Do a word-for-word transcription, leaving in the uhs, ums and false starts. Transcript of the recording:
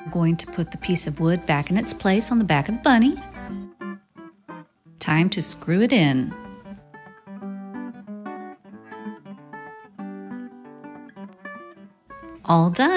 I'm going to put the piece of wood back in its place on the back of the bunny. Time to screw it in. All done.